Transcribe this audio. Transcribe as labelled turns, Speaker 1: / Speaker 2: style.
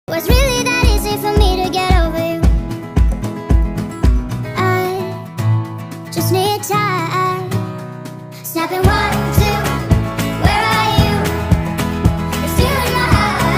Speaker 1: Was really that easy for me to get over you? I just need time. Snapping one